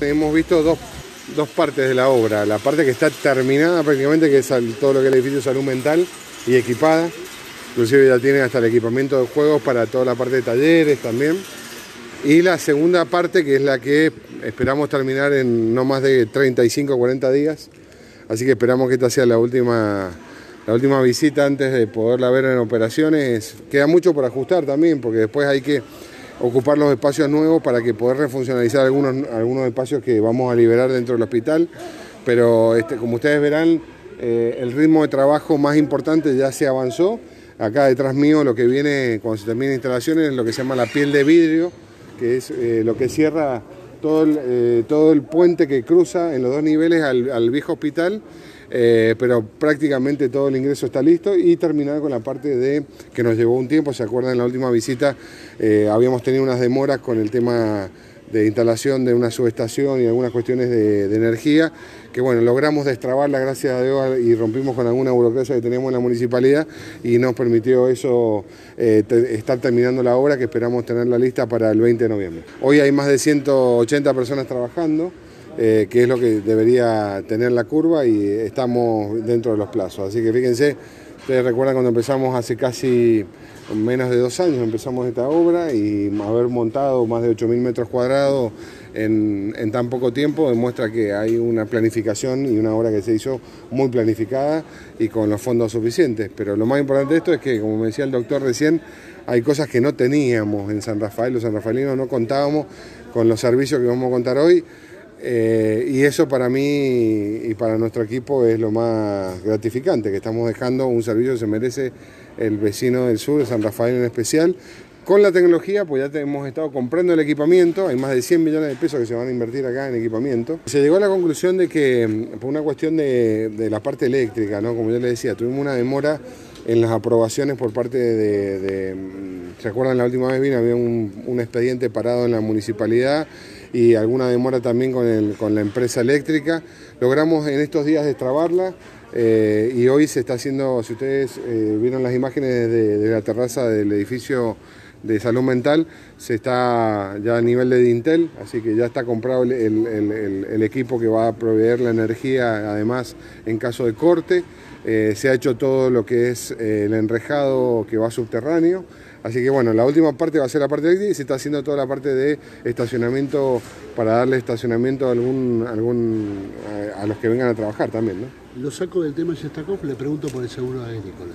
Hemos visto dos partes de la obra. La parte que está terminada prácticamente, que es todo lo que es el edificio de salud mental y equipada. Inclusive ya tiene hasta el equipamiento de juegos para toda la parte de talleres también. Y la segunda parte, que es la que esperamos terminar en no más de 35 o 40 días. Así que esperamos que esta sea la última visita antes de poderla ver en operaciones. Queda mucho por ajustar también, porque después hay que ocupar los espacios nuevos para que poder refuncionalizar algunos espacios que vamos a liberar dentro del hospital. Pero como ustedes verán, el ritmo de trabajo más importante ya se avanzó. Acá detrás mío lo que viene cuando se termina instalaciones es lo que se llama la piel de vidrio, que es lo que cierra todo el puente que cruza en los dos niveles al viejo hospital. Pero prácticamente todo el ingreso está listo y terminar con la parte que nos llevó un tiempo. ¿Se acuerdan? En la última visita habíamos tenido unas demoras con el tema de instalación de una subestación y algunas cuestiones de energía, que bueno, logramos destrabarla gracias a Dios y rompimos con alguna burocracia que teníamos en la municipalidad y nos permitió eso estar terminando la obra, que esperamos tenerla lista para el 20 de noviembre. Hoy hay más de 180 personas trabajando, que es lo que debería tener la curva, y estamos dentro de los plazos. Así que fíjense, ustedes recuerdan cuando empezamos hace casi menos de 2 años, empezamos esta obra, y haber montado más de 8.000 metros cuadrados en tan poco tiempo demuestra que hay una planificación y una obra que se hizo muy planificada y con los fondos suficientes. Pero lo más importante de esto es que, como me decía el doctor recién, hay cosas que no teníamos en San Rafael. Los sanrafaelinos no contábamos con los servicios que vamos a contar hoy. Y eso para mí y para nuestro equipo es lo más gratificante, que estamos dejando un servicio que se merece el vecino del sur, de San Rafael en especial. Con la tecnología, pues ya hemos estado comprando el equipamiento, hay más de 100 millones de pesos que se van a invertir acá en equipamiento. Se llegó a la conclusión de que, por una cuestión de la parte eléctrica, ¿no? Como yo les decía, tuvimos una demora en las aprobaciones por parte ¿se acuerdan? La última vez vino, había un expediente parado en la municipalidad y alguna demora también con la empresa eléctrica. Logramos en estos días destrabarla y hoy se está haciendo, si ustedes vieron las imágenes de la terraza del edificio de salud mental, se está ya a nivel de dintel, así que ya está comprado el equipo que va a proveer la energía, además en caso de corte. Se ha hecho todo lo que es el enrejado que va subterráneo, así que bueno, la última parte va a ser la parte eléctrica y se está haciendo toda la parte de estacionamiento para darle estacionamiento a los que vengan a trabajar también, ¿no? Lo saco del tema Shestakov, le pregunto por el seguro agrícola.